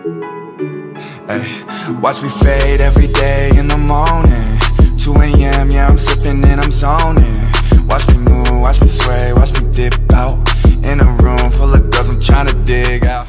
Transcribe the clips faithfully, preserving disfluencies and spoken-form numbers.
Ay, watch me fade every day in the morning. two A M, yeah, I'm sipping and I'm zoning. Watch me move, watch me sway, watch me dip out. In a room full of girls, I'm tryna dig out.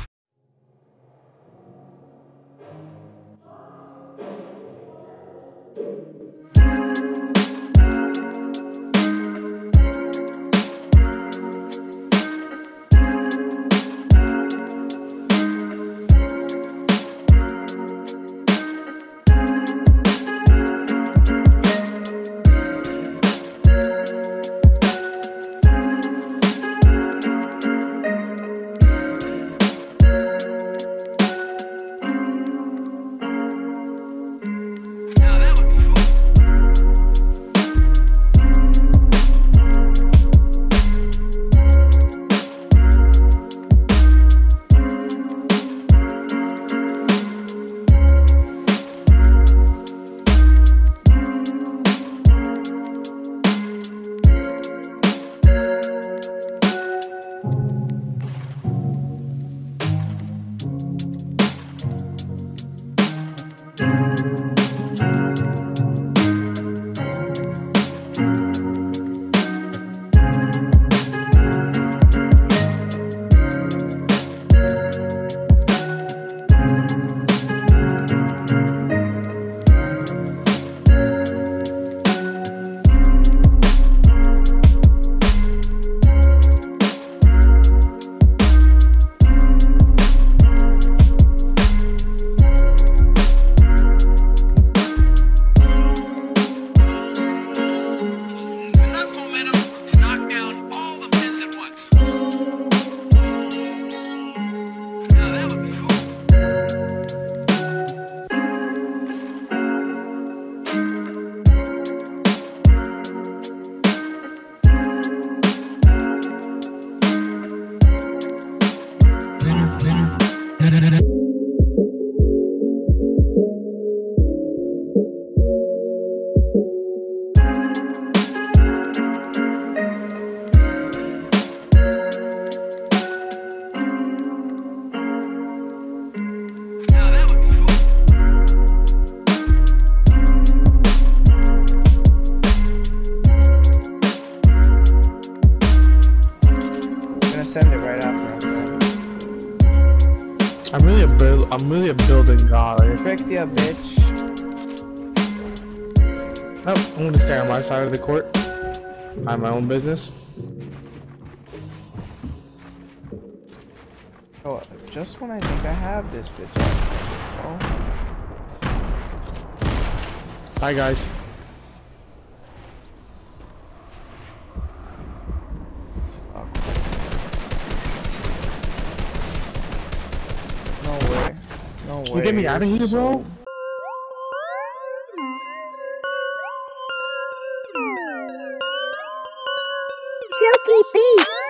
Send it right after. I'm really a build. I'm really a building god. Frick ya, bitch. Nope, I'm gonna stay on my side of the court. I have my own business. Oh, just when I think I have this bitch. Oh. Hi guys. No way. No way. You get me out of here, bro? Chuki beat.